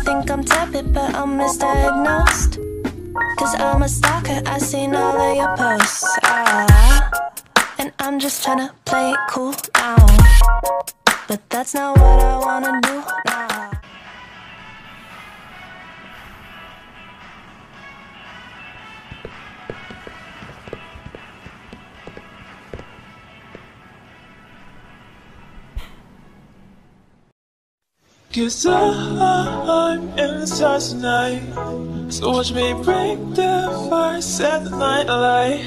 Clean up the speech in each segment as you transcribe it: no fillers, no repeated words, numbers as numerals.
think I'm tepid, but I'm misdiagnosed. Cause I'm a stalker, I seen all of your posts. And I'm just tryna play it cool now, but that's not what I wanna do now. Cause I'm in the stars tonight, so watch me break the fire, set the night alight.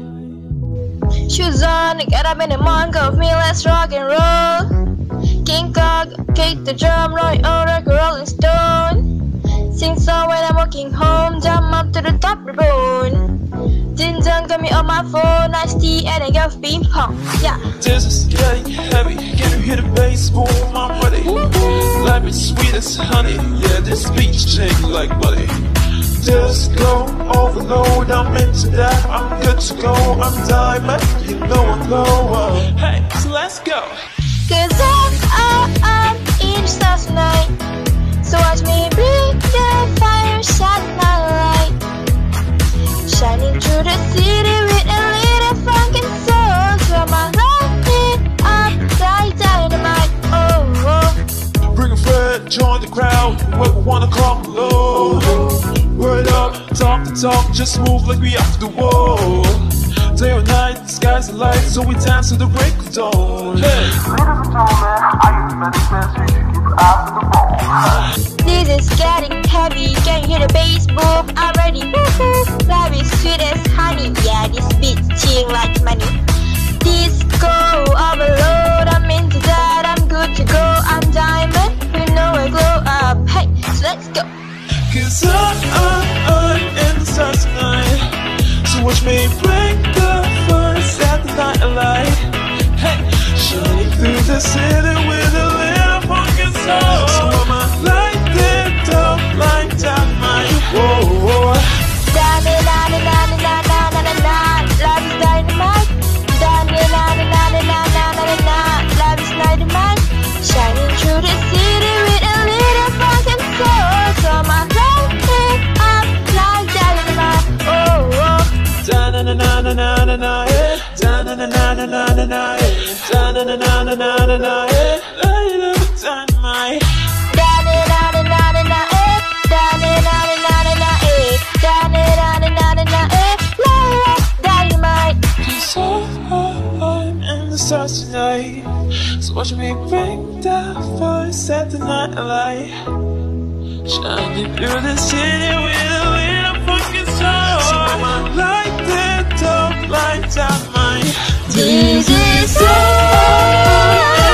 Shoes on, get up in the morning, go with me, let's rock and roll. King Kong, kick the drum, roll like a rolling stone. Sing song when I'm walking home, jump up to the top of the bone. Ding dong, got me on my phone, nice tea and a golf ping pong, yeah. This is getting heavy, can you hear the bass? Boom, I'm ready. Life is sweet as honey, yeah, this beach shake like money. Just go overload, I'm into that, I'm good to go, I'm diamond, you know I'm low. Hey, so let's go. Cause I'm in the stars tonight, so watch me bring the fire, shine my light. Shining through the city with a little funk and soul. So my light it up like dynamite, oh, oh. Bring a friend, join the crowd, whoever wanna come low. Word up, talk the talk, just move like we off the wall. Day or night, the skies are light, so we dance to the break of dawn. Hey. Ladies and gentlemen, I use many sense, you should keep your eyes on the ball. This is getting heavy, can you hear the bass boom? I'm ready, woohoo. Life is sweet as honey, yeah, this beat's chilling like money. Disco overload, I'm into that, I'm good to go. I'm diamond, you know I glow up. Hey, so let's go. Cause I'm in the stars tonight, so watch me break the fire, set the night alight. Hey, shining through the city with a little funk and soul. So I'ma light it up like dynamite. Whoa, whoa. Da-na-na-na-na-na-na-na-na-na, love is dynamite. Da-na-na-na-na-na-na-na-na-na, love is dynamite. Shining through the city with a little funk and soul. So my light it up like dynamite, oh, oh. Da-na-na-na-na-na-na, yeah. Da-na-na-na-na-na-na, yeah. Da-na-na-na-na-na-na, yeah. Light up dynamite. Da-na-na-na-na-na, eh. Da-na-na-na-na-na, eh. Da-na-na-na-na-na, eh. Light up dynamite. Cause I'm in the stars tonight, so watch me break the fire, set the night alight. Shining through the city with a little fucking soul. So I'ma light it up like dynamite. This is all.